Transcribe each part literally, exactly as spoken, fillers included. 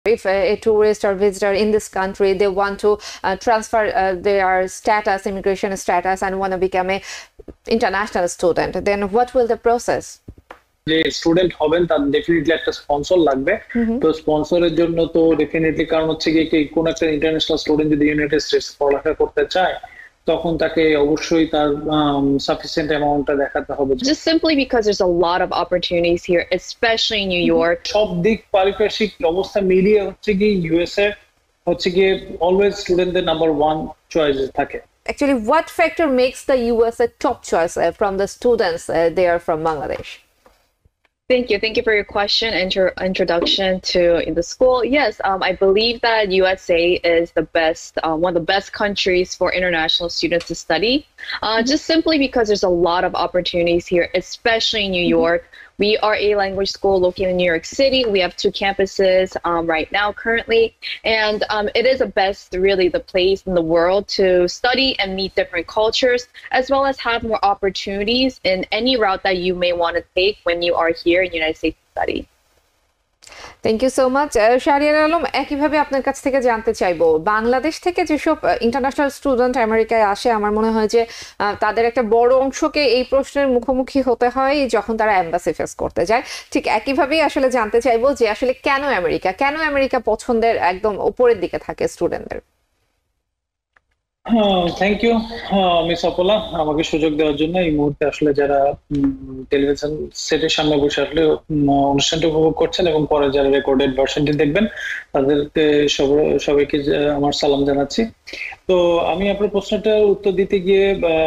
If a, a tourist or visitor in this country, they want to uh, transfer uh, their status, immigration status, and want to become a international student, then what will the process? যে student হবেন তার definitely একটা sponsor লাগবে। তো স্পন্সরের জন্য তো definitely কারণ হচ্ছে কি কোন একটা ইন্টারন্যাশনাল স্টুডেন্ট যদি ইউনাইটেড স্টেটস পড়ালেখা করতে চায় তখন তাকে অবশ্যই তার সাফিসিয়েন্ট অ্যামাউন্টটা দেখাতে হবে। Just simply because there's a lot of opportunities here, especially in New York. সব দিক পারিপার্শ্বিক অবস্থা মিলিয়ে হচ্ছে কি ইউএসএ হচ্ছে কি অলওয়েজ স্টুডেন্টদের নাম্বার ওয়ান চয়েস থাকে। Actually, what factor makes the U S a top choice uh, from the students uh, there from Bangladesh? Thank you. Thank you for your question and your introduction to the school. Yes, um, I believe that U S A is the best, um, one of the best countries for international students to study, uh, mm-hmm. just simply because there's a lot of opportunities here, especially in New mm-hmm. York. We are a language school located in New York City. We have two campuses um, right now currently, and um, it is the best, really the place in the world to study and meet different cultures, as well as have more opportunities in any route that you may want to take when you are here in the United States to study. Thank you so much Shahriar Alam. একইভাবে আপনার কাছ থেকে জানতে চাইবো, বাংলাদেশ থেকে যেসব international student আমেরিকায় আসে, আমার মনে হয় যে তাদের একটা বড় অংশকে এই প্রশ্নের মুখোমুখি হতে হয় যখন তারা এম্বাসি ফেস করতে যায়। ঠিক একইভাবেই আসলে জানতে চাইবো যে আসলে কেন আমেরিকা, কেন আমেরিকা পছন্দের একদম উপরের দিকে থাকে স্টুডেন্টদের? থ্যাংক ইউ মিস অপলা, আমাকে সুযোগ দেওয়ার জন্য। এই মুহূর্তে আসলে যারা টেলিভিশন সেটের সামনে বসে আসলে অনুষ্ঠানটি উপভোগ করছেন এবং পরে যারা রেকর্ডেড ভার্সনটি দেখবেন তাদেরকে সবাইকে আমার সালাম জানাচ্ছি। তো আমি আপনার প্রশ্নটার উত্তর দিতে গিয়ে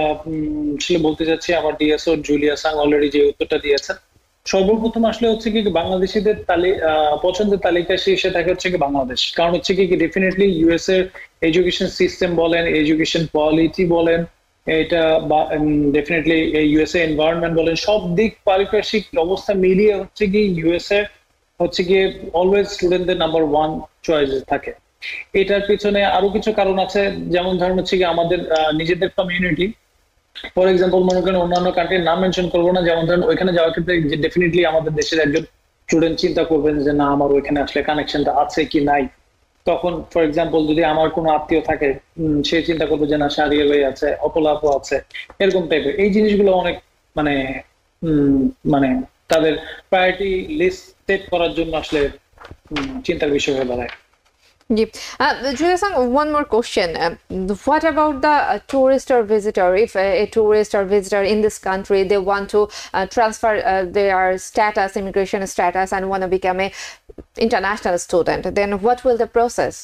আসলে বলতে চাচ্ছি আমার ডিএসও জুলিয়া সাং অলরেডি যে উত্তরটা দিয়েছেন। সর্বপ্রথম আসলে হচ্ছে কি বাংলাদেশিদের পছন্দের তালিকা শীর্ষে থাকে হচ্ছে কি বাংলাদেশ। কারণ হচ্ছে কি ডেফিনেটলি ইউএস এর এডুকেশন সিস্টেম বলেন, এডুকেশন কোয়ালিটি বলেন, এটা ডেফিনেটলি ইউএসএ এনভায়রনমেন্ট বলেন, সব দিক পারিপার্শ্বিক অবস্থা মিলিয়ে হচ্ছে কি ইউএসএ হচ্ছে কি অলওয়েজ স্টুডেন্টদের নাম্বার ওয়ান চয়েস থাকে। এটার পিছনে আরো কিছু কারণ আছে, যেমন ধরেন হচ্ছে কি আমাদের নিজেদের কমিউনিটি। ফর এক্সাম্পল মনে করেন অন্যান্য কান্ট্রির নাম মেনশন করবো না, যেমন ধরেন ওইখানে যাওয়ার ক্ষেত্রে ডেফিনেটলি আমাদের দেশের একজন স্টুডেন্ট চিন্তা করবেন যে না আমার ওইখানে আসলে কানেকশনটা আছে কি নাই। তখন ফর এক্সাম্পল যদি আমার কোনো আত্মীয় থাকে সে চিন্তা করবে যে না শাহরিয়ার ভাই আছে, অপলাপও আছে, এরকম টাইপের। এই জিনিসগুলো অনেক মানে মানে তাদের প্রায়োরিটি লিস্ট সেট করার জন্য আসলে চিন্তার বিষয় হয়ে দাঁড়ায়। Uh, Julia Sang, one more question. Uh, what about the uh, tourist or visitor? If a, a tourist or visitor in this country, they want to uh, transfer uh, their status, immigration status, and want to become a international student, then what will the process?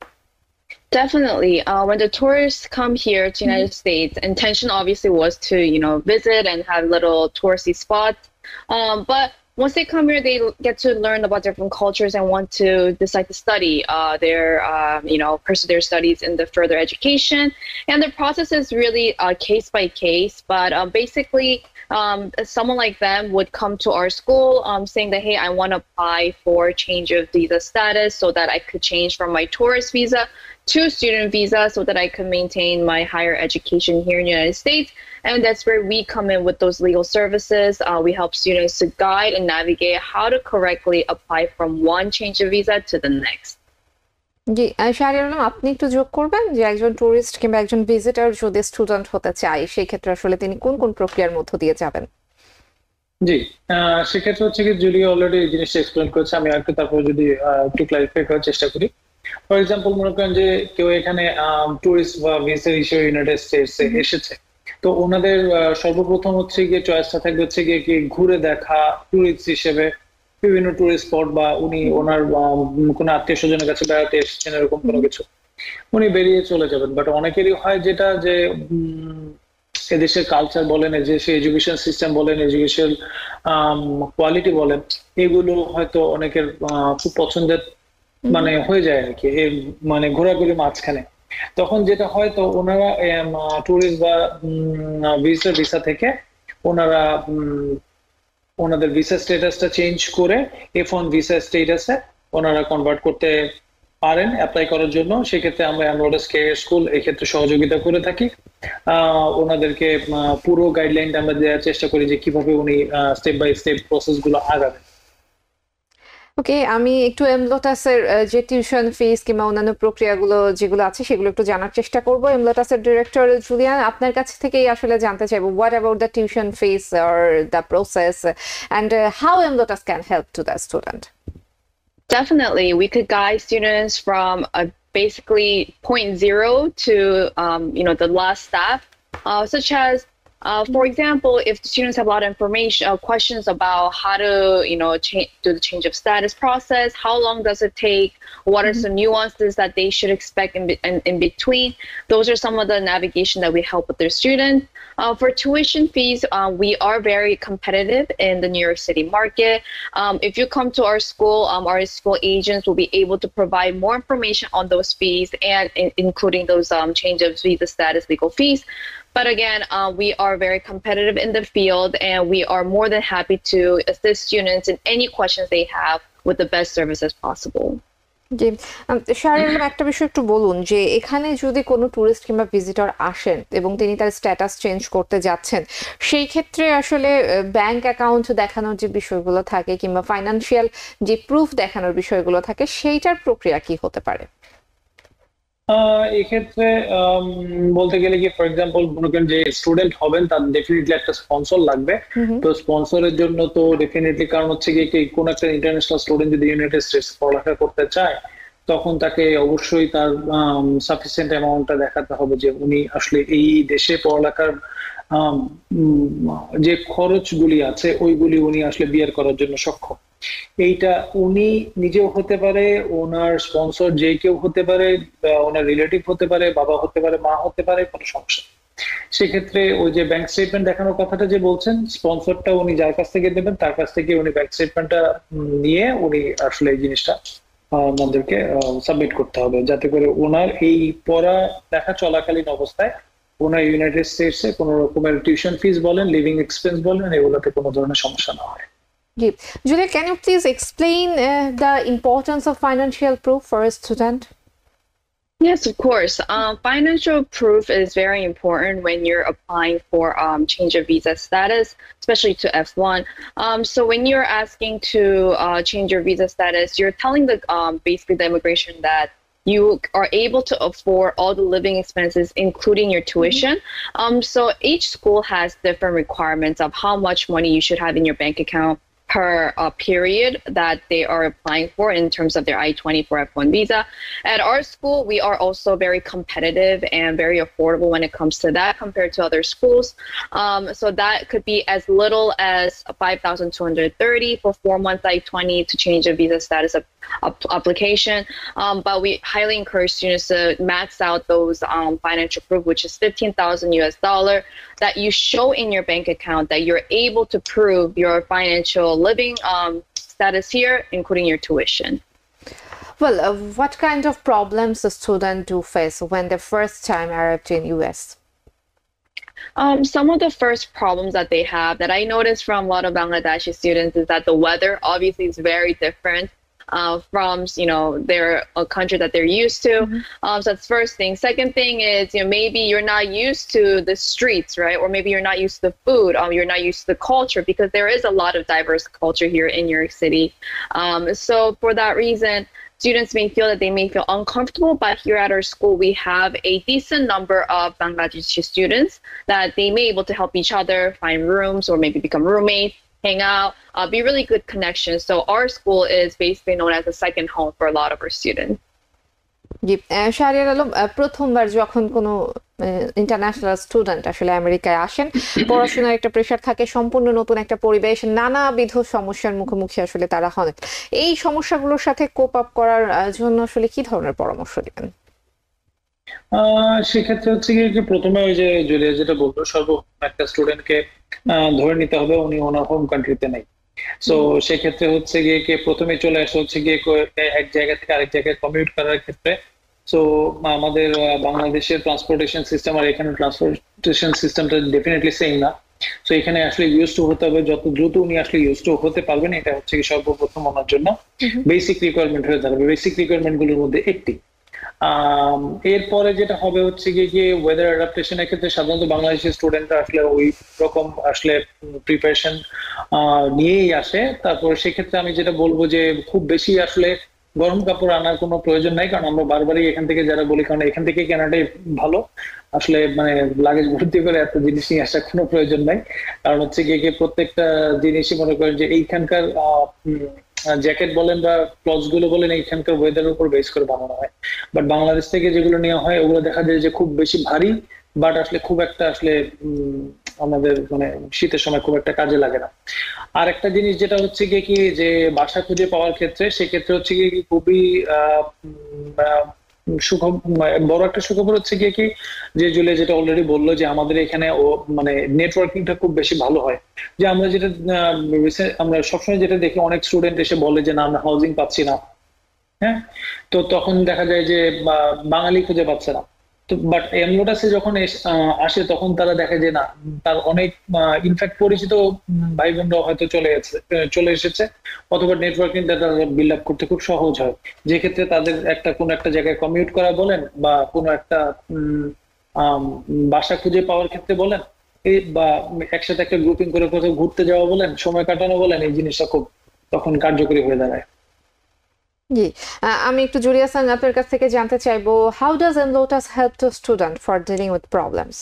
Definitely. Uh, when the tourists come here to the United mm-hmm. States, intention obviously was to, you know, visit and have little touristy spots. Um, but once they come here, they get to learn about different cultures and want to decide to study uh, their, uh, you know, pursue their studies in the further education. And the process is really uh, case by case. But um, basically, um, someone like them would come to our school um, saying that, hey, I want to apply for change of visa status so that I could change from my tourist visa to student visa so that I could maintain my higher education here in the United States. And that's where we come in with those legal services. Uh, we help students to guide and navigate how to correctly apply from one change of visa to the next. জি শাহরিয়ার আলম, আপনি একটু যোগ করবেন যে একজন tourist কিংবা একজন visitor যদি student হতে চায় সেই ক্ষেত্রে আসলে তিনি কোন কোন প্রক্রিয়ার মধ্য দিয়ে যাবেন? জি, সেক্ষেত্রে হচ্ছে কি জুলিয়া অলরেডি এই জিনিসটা এক্সপ্লেন করেছে, আমি একটু তারপর যদি একটু ক্লারিফাই করার চেষ্টা করি। ফর এক্সাম্পল মনে করেন যে কেউ এখানে টুরিস্ট বা ভিজিটর হিসেবে ইউনাইটেড স্টেটস এ এসেছে, তো ওনাদের সর্বপ্রথম হচ্ছে গিয়ে চয়েসটা থাকবে হচ্ছে গিয়ে কি ঘুরে দেখা টুরিস্ট হিসেবে বিভিন্ন টুরিস্ট স্পট, বা উনি ওনার কোনো আত্মীয় স্বজনের কাছে বেড়াতে এসেছেন এরকম কোনো কিছু, উনি বেরিয়ে চলে যাবেন। বাট অনেকেরই হয় যেটা যে এদেশের কালচার বলেন, এদেশের এডুকেশন সিস্টেম বলেন, এডুকেশন কোয়ালিটি বলেন, এগুলো হয়তো অনেকের খুব পছন্দের মানে হয়ে যায় আর কি, মানে ঘোরাঘুরি মাঝখানে। তখন যেটা হয় তো ওনারা টুরিস্ট বা ভিজিটর ভিসা থেকে ওনারা ওনাদের ভিসা স্ট্যাটাসটা চেঞ্জ করে এফ ওয়ান ভিসা স্ট্যাটাসে ওনারা কনভার্ট করতে পারেন অ্যাপ্লাই করার জন্য। সেক্ষেত্রে আমরা এমরোডাস ক্যারিয়ার স্কুল এক্ষেত্রে সহযোগিতা করে থাকি। আহ ওনাদেরকে পুরো গাইডলাইনটা আমরা দেওয়ার চেষ্টা করি যে কিভাবে উনি স্টেপ বাই স্টেপ প্রসেস গুলো আগাবেন। ওকে, আমি একটু এমলোটাসের যে টিউশন ফিস কিংবা অন্যান্য প্রক্রিয়াগুলো যেগুলো আছে সেগুলো একটু জানার চেষ্টা করব। এমলোটাসের ডিরেক্টর জুলিয়ান, আপনার কাছ থেকেই আসলে জানতে চাইবো, what about the tuition fees or the process and how Emlotus can help to the student? Definitely, we could guide students from a basically point zero to um, you know the last step, uh, such as uh, for example, if the students have a lot of information, uh, questions about how to you know change do the change of status process, how long does it take, what are some nuances that they should expect in, be- in, in between. Those are some of the navigation that we help with their students. Uh, for tuition fees, uh, we are very competitive in the New York City market. Um, if you come to our school, um, our school agents will be able to provide more information on those fees and in- including those um, change of visa status legal fees. But again, uh, we are very competitive in the field, and we are more than happy to assist students in any questions they have with the best service as possible. জি, আম, শাহরিয়ার, একটা বিষয় একটু বলুন যে এখানে যদি কোনো ট্যুরিস্ট কিংবা ভিজিটর আসেন এবং তিনি তার স্ট্যাটাস চেঞ্জ করতে যাচ্ছেন, সেই ক্ষেত্রে আসলে ব্যাংক অ্যাকাউন্ট দেখানোর যে বিষয়গুলো থাকে কিংবা ফাইনান্সিয়াল যে প্রুফ দেখানোর বিষয়গুলো থাকে, সেইটার প্রক্রিয়া কি হতে পারে? আহ এক্ষেত্রে আম, বলতে গেলে কি, ফর এক্সাম্পল মনে করেন যে স্টুডেন্ট হবেন, তার ডেফিনেটলি একটা স্পন্সর লাগবে। তো স্পন্সরের জন্য তো ডেফিনেটলি, কারণ হচ্ছে গিয়ে কি, কোন একটা ইন্টারন্যাশনাল স্টুডেন্ট যদি ইউনাইটেড স্টেটস পড়ালেখা করতে চায়, তখন তাকে অবশ্যই তার সাফিসিয়েন্ট অ্যামাউন্টটা দেখাতে হবে যে উনি আসলে এই দেশে পড়ালেখার আম, উম, যে খরচগুলি আছে ওইগুলি উনি আসলে বিয়ার করার জন্য সক্ষম। এইটা উনি নিজেও হতে পারে, ওনার স্পন্সর যে কেউ হতে পারে, বা ওনার রিলেটিভ হতে পারে, বাবা হতে পারে, মা হতে পারে, কোনো সমস্যা নেই। সেক্ষেত্রে ওই যে ব্যাংক স্টেটমেন্ট দেখানোর কথাটা যে বলছেন, স্পন্সরটা উনি যার কাছ থেকে দেবেন তার কাছ থেকে উনি ব্যাংক স্টেটমেন্টটা নিয়ে উনি আসলে এই জিনিসটা আহ, আমাদেরকে সাবমিট করতে হবে, যাতে করে ওনার এই পড়া দেখা চলাকালীন অবস্থায় ওনার ইউনাইটেড স্টেটসে কোনো রকমের টিউশন ফিস বলেন, লিভিং এক্সপেন্স বলেন, এগুলোতে কোনো ধরনের সমস্যা না হয়। জি, Julia, can you please explain uh, the importance of financial proof for a student? Yes, of course. Um, financial proof is very important when you're applying for um, change of visa status, especially to F one. Um, so when you're asking to uh, change your visa status, you're telling the um, basically the immigration that you are able to afford all the living expenses, including your tuition. Um, so each school has different requirements of how much money you should have in your bank account per uh, period that they are applying for in terms of their I twenty-four F one visa. At our school, we are also very competitive and very affordable when it comes to that compared to other schools. Um, so that could be as little as five thousand two hundred thirty for four months I twenty to change a visa status of, of application. Um, but we highly encourage students to max out those um, financial proof, which is fifteen thousand U S dollar, that you show in your bank account that you're able to prove your financial living um, status here, including your tuition. Well, uh, what kind of problems a student do face when they first time arrived in U S? Um, some of the first problems that they have that I noticed from a lot of Bangladeshi students is that the weather obviously is very different uh, from, you know, their a country that they're used to. Mm-hmm. Um, so that's first thing. Second thing is, you know, maybe you're not used to the streets, right? Or maybe you're not used to the food. Um, you're not used to the culture, because there is a lot of diverse culture here in New York City. Um, so for that reason, students may feel that they may feel uncomfortable, but here at our school, we have a decent number of Bangladeshi students that they may be able to help each other find rooms or maybe become roommates, hang out, uh, be really good connections. So our school is basically known as a second home for a lot of our students. জি, শাহরিয়ার আলম, প্রথমবার যখন কোনো international student আসলে আমেরিকায় আসেন, পড়াশোনার একটা pressure থাকে, সম্পূর্ণ নতুন একটা পরিবেশ, নানাবিধ সমস্যার মুখোমুখি আসলে তারা হন। এই সমস্যাগুলোর সাথে কোপ আপ করার জন্য আসলে কি ধরনের পরামর্শ দিবেন? আহ সেক্ষেত্রে হচ্ছে কি, যে প্রথমে ওই যে জুলিয়া যেটা বললো, সর্বপ্রথম একটা স্টুডেন্টকে ধরে নিতে হবে উনি ওনার হোম কান্ট্রিতে নেই। সো সেক্ষেত্রে হচ্ছে গিয়ে কে প্রথমে চলে আসে হচ্ছে গিয়ে এক জায়গা থেকে আরেক জায়গায় কমিউট করার ক্ষেত্রে। সো আমাদের বাংলাদেশের ট্রান্সপোর্টেশন সিস্টেম আর এখানে ট্রান্সপোর্টেশন সিস্টেমটা ডেফিনেটলি সেম না। সো এখানে আসলে ইউজ টু হতে হবে, যত দ্রুত উনি আসলে ইউজ টু হতে পারবেন, এটা হচ্ছে সর্বপ্রথম ওনার জন্য বেসিক রিকোয়ারমেন্ট হয়ে দাঁড়াবে। বেসিক রিকোয়ারমেন্ট গুলোর মধ্যে একটি। আম, এরপরে যেটা হবে হচ্ছে গিয়ে গিয়ে ওয়েদার অ্যাডাপ্টেশন এর ক্ষেত্রে সাধারণত বাংলাদেশের স্টুডেন্টরা আসলে ওই রকম আসলে প্রিপারেশন নিয়েই আসে। তারপর সেক্ষেত্রে আমি যেটা বলবো যে খুব বেশি আসলে গরম কাপড় আনার কোনো প্রয়োজন নাই, কারণ আমরা বারবারই এখান থেকে যারা বলি, কারণ এখান থেকে কেনাটাই ভালো। আসলে মানে লাগেজ ভর্তি করে এত জিনিস নিয়ে আসার কোনো প্রয়োজন নাই। কারণ হচ্ছে গিয়ে গিয়ে প্রত্যেকটা জিনিসই মনে করেন যে এইখানকার জ্যাকেট বলেন বা ক্লথ গুলো বলেন এইখানকার ওয়েদারের উপর বেস করে বানানো হয়। বাট বাংলাদেশ থেকে যেগুলো নেওয়া হয় ওগুলো দেখা যায় যে খুব বেশি ভারী, বাট আসলে খুব একটা আসলে উম, আমাদের মানে শীতের সময় খুব একটা কাজে লাগে না। আর একটা জিনিস যেটা হচ্ছে গিয়ে কি যে বাসা খুঁজে পাওয়ার ক্ষেত্রে, সেক্ষেত্রে হচ্ছে গিয়ে কি খুবই আহ উম, আহ, সুখ বড় একটা সুখবর হচ্ছে গিয়ে কি যে জুলিয়া যেটা অলরেডি বললো যে আমাদের এখানে ও মানে নেটওয়ার্কিংটা খুব বেশি ভালো হয়। যে আমরা যেটা আহ, recent- আমরা সবসময় যেটা দেখি অনেক স্টুডেন্ট এসে বলে যে না আমরা হাউজিং পাচ্ছি না। হ্যাঁ, তো তখন দেখা যায় যে বা- বাঙালি খুঁজে পাচ্ছে না। তো বাট এমলোটাসে যখন এস- আহ, আসে তখন তারা দেখে যে না, তার অনেক ইনফ্যাক্ট পরিচিত উম, ভাই বোনরা হয়তো চলে গেছে আহ, চলে এসেছে, অথবা নেটওয়ার্কিংটা তারা বিল্ড আপ করতে খুব সহজ হয়। যে ক্ষেত্রে তাদের একটা কোনো একটা জায়গায় কমিউট করা বলেন বা কোনো একটা উম, আম, বাসা খুঁজে পাওয়ার ক্ষেত্রে বলেন, এই বা একসাথে একটা গ্রুপিং করে কোথাও ঘুরতে যাওয়া বলেন, সময় কাটানো বলেন, এই জিনিসটা খুব তখন কার্যকরী হয়ে দাঁড়ায়। জি, আহ, আমি একটু জুলিয়া সাং আপনার কাছ থেকে জানতে চাইবো, how does Enlotus help to student for dealing with problems?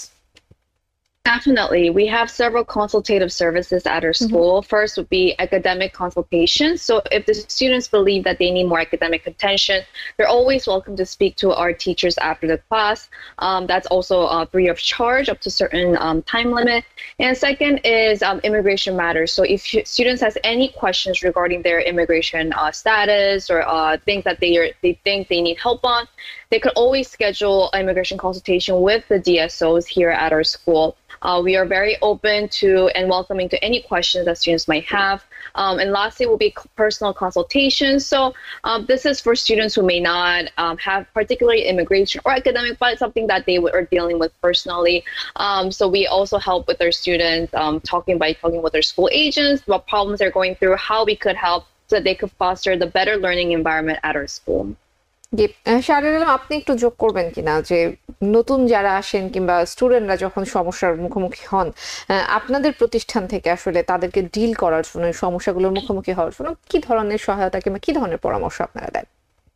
Definitely. We have several consultative services at our school. First would be academic consultation. So if the students believe that they need more academic attention, they're always welcome to speak to our teachers after the class. Um, that's also uh, free of charge up to certain um, time limit. And second is um, immigration matters. So if you- students has any questions regarding their immigration uh, status or uh, things that they are, they think they need help on, they could always schedule an immigration consultation with the D S Os here at our school. Uh, we are very open to and welcoming to any questions that students might have. Um, and lastly will be c- personal consultations. So um, this is for students who may not um, have particularly immigration or academic, but something that they w- are dealing with personally. Um, so we also help with our students um, talking by talking with their school agents, what problems they're going through, how we could help so that they could foster the better learning environment at our school. জি, আহ, শাহরিয়ার আলম, আপনি একটু যোগ করবেন কিনা যে নতুন যারা আসেন কিংবা স্টুডেন্টরা যখন সমস্যার মুখোমুখি হন, আহ, আপনাদের প্রতিষ্ঠান থেকে আসলে তাদেরকে ডিল করার জন্য, এই সমস্যাগুলোর মুখোমুখি হওয়ার জন্য কি ধরনের সহায়তা কিংবা কি ধরনের পরামর্শ আপনারা দেন?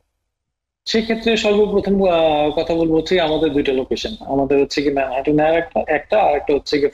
সেক্ষেত্রে সর্বপ্রথম আহ, কথা বলবো হচ্ছে আমাদের দুইটা লোকেশন, আমাদের হচ্ছে কি ম্যানহাটনের একটা একটা আর একটা হচ্ছে কি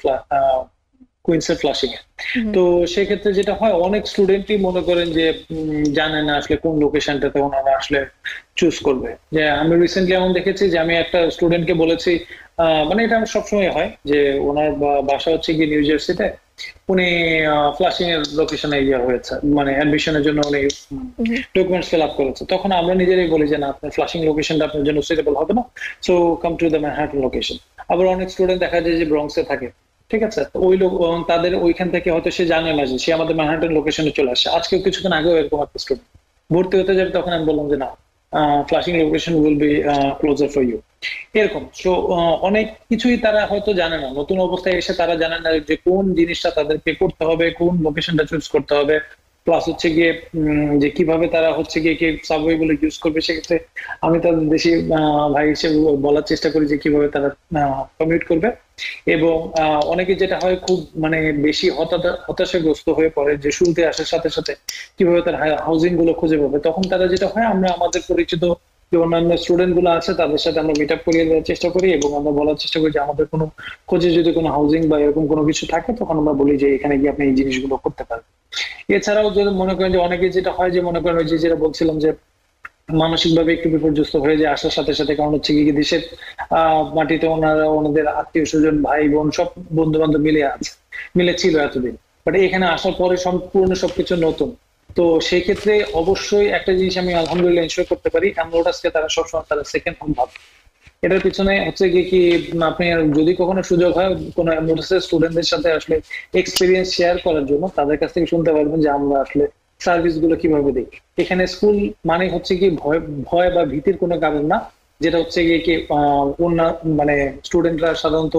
কুইন্সের ফ্লাশিং এ। তো সেক্ষেত্রে যেটা হয় অনেক স্টুডেন্টই মনে করেন যে উম, জানে না আসলে কোন লোকেশনটাতে ওনারা আসলে চুজ করবে। যে আমি রিসেন্টলি এমন দেখেছি যে আমি একটা স্টুডেন্টকে বলেছি, আহ, মানে এটা আমার সবসময় হয় যে ওনার বা- বাসা হচ্ছে গিয়ে নিউ জার্সিতে, উনি ফ্লাশিং এর লোকেশনে ইয়ে হয়েছে, মানে অ্যাডমিশনের জন্য উনি ডকুমেন্টস ফিল আপ করেছে। তখন আমরা নিজেরাই বলি যে না, আপনার ফ্লাশিং লোকেশনটা আপনার জন্য সুইটেবল হবে না, so come to the Manhattan location. আবার অনেক স্টুডেন্ট দেখা যায় যে ব্রঙ্কসে থাকে, ঠিক আছে, তো ওই লোক আহ, তাদের ওইখান থেকে হয়তো সে জানে না যে সে আমাদের ম্যানহাটন লোকেশনে চলে আসে। আজকে কিছুক্ষণ আগেও এরকম একটা স্টুডেন্ট ভর্তি হতে যাবে, তখন আমি বললাম যে না, Flushing location will be closer for you. এরকম সো অনেক কিছুই তারা হয়তো জানে না, নতুন অবস্থায় এসে তারা জানে না যে কোন জিনিসটা তাদেরকে করতে হবে, কোন লোকেশনটা চুজ করতে হবে, প্লাস হচ্ছে গিয়ে উম, যে কিভাবে তারা হচ্ছে গিয়ে কি সাবওয়ে গুলো ইউজ করবে। সেক্ষেত্রে আমি তাদের দেশি আহ, ভাই হিসেবে বলার চেষ্টা করি যে কিভাবে তারা কমিউট করবে। এবং আহ, অনেকে যেটা হয় খুব মানে বেশি হতাশা হতাশাগ্রস্ত হয়ে পড়ে যে শুনতে আসার সাথে সাথে কিভাবে তার হাউজিং গুলো খুঁজে পাবে। তখন তারা যেটা হয়, আমরা আমাদের পরিচিত যে অন্যান্য স্টুডেন্ট গুলো আছে তাদের সাথে আমরা মিট আপ করিয়ে দেওয়ার চেষ্টা করি এবং আমরা বলার চেষ্টা করি যে আমাদের কোনো খোঁজে যদি কোনো হাউজিং বা এরকম কোনো কিছু থাকে, তখন আমরা বলি যে এখানে গিয়ে আপনি এই জিনিসগুলো করতে পারেন। এছাড়াও যদি মনে করেন যে অনেকে যেটা হয় যে মনে করেন ওই যে যেটা বলছিলাম যে মানসিকভাবে একটু বিপর্যস্ত হয়ে যায় আসার সাথে সাথে, কারণ হচ্ছে কি দেশের আহ মাটিতে ওনারা ওনাদের আত্মীয় স্বজন ভাই বোন সব বন্ধু বান্ধব মিলে আছে, মিলে ছিল এতদিন, বাট এখানে আসার পরে সম্পূর্ণ সবকিছু নতুন। তো সেই ক্ষেত্রে অবশ্যই একটা জিনিস আমি আলহামদুলিল্লাহ এনশিওর করতে পারি, এমলোটাসকে তারা সবসময় তারা সেকেন্ড হোম ভাবে। এটার পিছনে হচ্ছে গিয়ে কি আপনি যদি কখনো সুযোগ হয় কোনো এমলোটাসের স্টুডেন্টদের সাথে আসলে এক্সপিরিয়েন্স শেয়ার করার জন্য, তাদের কাছ থেকে শুনতে পারবেন যে আমরা আসলে সার্ভিস গুলো কিভাবে দিই। এখানে স্কুল মানে হচ্ছে কি ভয় ভয় বা ভীতির কোনো কারণ না, যেটা হচ্ছে গিয়ে কি আহ অন্য মানে স্টুডেন্টরা সাধারণত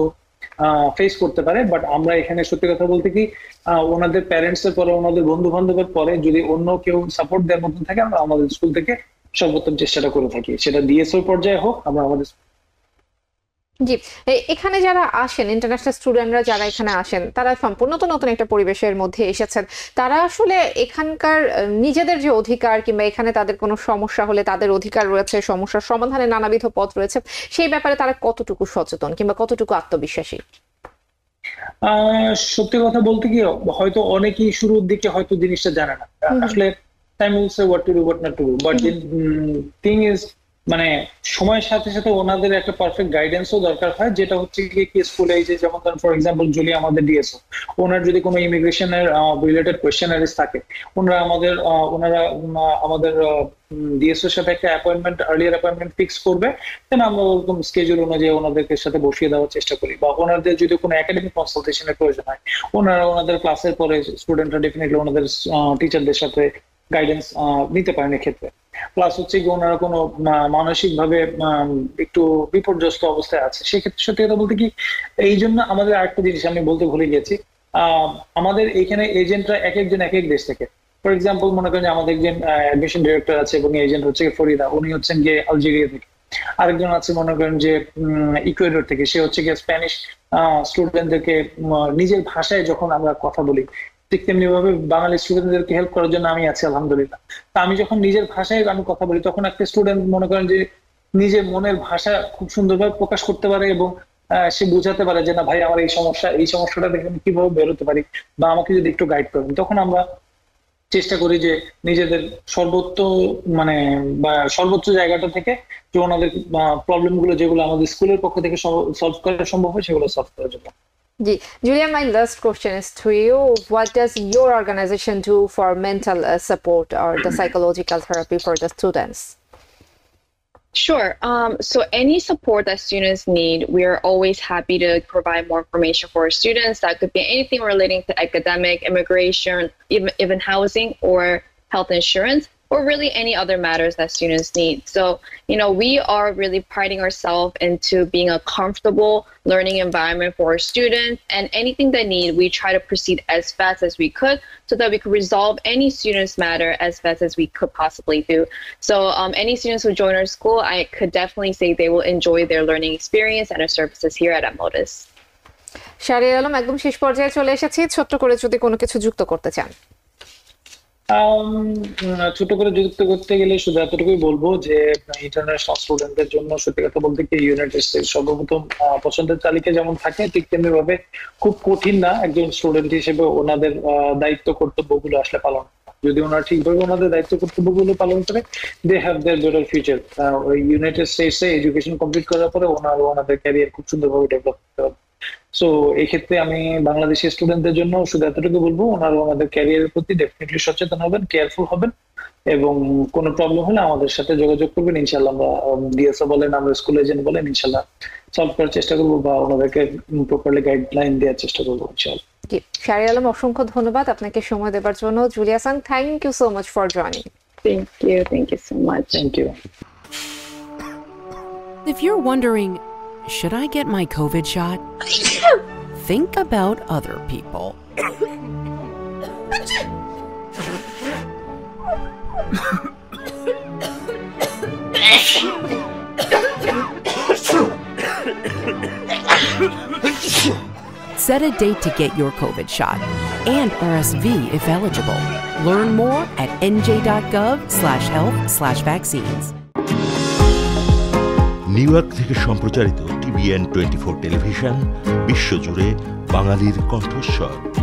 ফেস করতে পারে। বাট আমরা এখানে সত্যি কথা বলতে কি আহ ওনাদের প্যারেন্টস এর পরে ওনাদের বন্ধু বান্ধবের পরে যদি অন্য কেউ সাপোর্ট দেওয়ার মতন থাকে, আমরা আমাদের স্কুল থেকে সর্বোত্তম চেষ্টাটা করে থাকি, সেটা ডিএসও পর্যায়ে হোক আমরা আমাদের। জি, এখানে যারা আসেন ইন্টারন্যাশনাল স্টুডেন্টরা যারা এখানে আসেন তারা সম্পূর্ণ তো নতুন একটা পরিবেশের মধ্যে এসেছেন, তারা আসলে এখানকার নিজেদের যে অধিকার কিংবা এখানে তাদের কোনো সমস্যা হলে তাদের অধিকার রয়েছে, সমস্যার সমাধানের নানাবিধ পথ রয়েছে, সেই ব্যাপারে তারা কতটুকু সচেতন কিংবা কতটুকু আত্মবিশ্বাসী? আহ সত্যি কথা বলতে কি, হয়তো অনেকেই শুরুর দিকে হয়তো জিনিসটা জানে না আসলে। Time will say what to do what not to do, but thing is মানে সময়ের সাথে সাথে ওনাদের একটা পারফেক্ট গাইডেন্সও দরকার হয়, যেটা হচ্ছে কি স্কুলে এই যে যেমন ফর এক্সাম্পল জুলি আমাদের ডিএসও, ওনার যদি কোনো ইমিগ্রেশনের রিলেটেড কোয়েশ্চেনারিজ থাকে, ওনারা আমাদের ওনারা আমাদের ডিএসওর সাথে একটা অ্যাপয়েন্টমেন্ট আর্লিয়ার অ্যাপয়েন্টমেন্ট ফিক্স করবে, দেন আমরা ওরকম স্কেজুল অনুযায়ী ওনাদেরকে সাথে বসিয়ে দেওয়ার চেষ্টা করি। বা ওনাদের যদি কোনো একাডেমিক কনসালটেশনের প্রয়োজন হয়, ওনারা ওনাদের ক্লাসের পরে স্টুডেন্টরা ডেফিনেটলি ওনাদের টিচারদের সাথে গাইডেন্স নিতে পারেন এক্ষেত্রে। প্লাস হচ্ছে কি ওনারা কোনো মানসিক ভাবে একটু বিপর্যস্ত অবস্থায় আছে, সেক্ষেত্রে সত্যি কথা বলতে কি এই জন্য আমাদের আরেকটা জিনিস আমি বলতে ভুলে গেছি, আহ আমাদের এখানে এজেন্টরা এক একজন এক এক দেশ থেকে। ফর এক্সাম্পল মনে করেন যে আমাদের একজন অ্যাডমিশন ডিরেক্টর আছে এবং এজেন্ট হচ্ছে ফরিদা, উনি হচ্ছেন গিয়ে আলজেরিয়া থেকে। আরেকজন আছে মনে করেন যে ইকুয়েডর থেকে, সে হচ্ছে গিয়ে স্প্যানিশ স্টুডেন্টদেরকে নিজের ভাষায় যখন আমরা কথা বলি, ঠিক তেমনি ভাবে বাঙালি স্টুডেন্টদেরকে হেল্প করার জন্য আমি আছি আলহামদুলিল্লাহ। তা আমি যখন নিজের ভাষায় আমি কথা বলি, তখন একটা স্টুডেন্ট মনে করেন যে নিজের মনের ভাষা খুব সুন্দরভাবে প্রকাশ করতে পারে এবং সে বুঝাতে পারে যে না ভাই আমার এই সমস্যা, এই সমস্যাটা দেখে আমি কিভাবে বেরোতে পারি, বা আমাকে যদি একটু গাইড করেন, তখন আমরা চেষ্টা করি যে নিজেদের সর্বোচ্চ মানে বা সর্বোচ্চ জায়গাটা থেকে যে ওনাদের প্রবলেম গুলো যেগুলো আমাদের স্কুলের পক্ষ থেকে সলভ করা সম্ভব হয় সেগুলো সলভ করার জন্য। Ji, Julia, my last question is to you. What does your organization do for mental uh, support or the psychological therapy for the students? Sure. Um, so any support that students need, we are always happy to provide more information for our students. That could be anything relating to academic, immigration, even, even housing or health insurance, or really any other matters that students need. So, you know, we are really priding ourselves into being a comfortable learning environment for our students, and anything they need, we try to proceed as fast as we could so that we could resolve any students matter as fast as we could possibly do. So um, any students who join our school, I could definitely say they will enjoy their learning experience and our services here at Motus. Shahriar Alam, একদম শেষ পর্যায়ে চলে এসেছি, ছোট্ট করে যদি কোনো কিছু যুক্ত করতে চান। ছোট করে যুক্ত করতে গেলে শুধু এতটুকুই বলবো যে ইন্টারন্যাশনাল স্টুডেন্টদের জন্য সত্যি কথা বলতে কি ইউনাইটেড স্টেটস সর্বপ্রথম পছন্দের তালিকা যেমন থাকে, ঠিক তেমনি ভাবে খুব কঠিন না একজন স্টুডেন্ট হিসেবে ওনাদের দায়িত্ব কর্তব্যগুলো আসলে পালন। যদি ওনারা ঠিকভাবে ওনাদের দায়িত্ব কর্তব্যগুলো পালন করে, they have their better future. ওই ইউনাইটেড স্টেটসে এডুকেশন কমপ্লিট করার পরে ওনারা ওনাদের ক্যারিয়ার খুব সুন্দরভাবে ডেভেলপ করতে হবে। সো এই ক্ষেত্রে আমি বাংলাদেশি স্টুডেন্টদের জন্য শুধু এতটুকু বলবো, ওনারা আমাদের ক্যারিয়ারের প্রতি ডেফিনেটলি সচেতন হবেন, কেয়ারফুল হবেন, এবং কোনো প্রবলেম হলে আমাদের সাথে যোগাযোগ করবেন। ইনশাল্লাহ আমরা ডিএসও বলেন, আমরা স্কুল এজেন্ট বলেন, ইনশাল্লাহ সলভ করার চেষ্টা করবো বা ওনাদেরকে প্রপারলি গাইডলাইন দেওয়ার চেষ্টা করবো ইনশাল্লাহ। জি, শাহরিয়ার আলম, অসংখ্য ধন্যবাদ আপনাকে সময় দেওয়ার জন্য। Julia Sang, thank you so much for joining. Thank you. Thank you so much. Thank you. If you're wondering, should I get my COVID shot? Think about other people. Set a date to get your COVID shot and R S V if eligible. Learn more at nj.gov slash health slash vaccines. New York থেকে সম্প্রচারিত TVN twenty four television, বিশ্বজুড়ে বাঙালির কণ্ঠস্বর।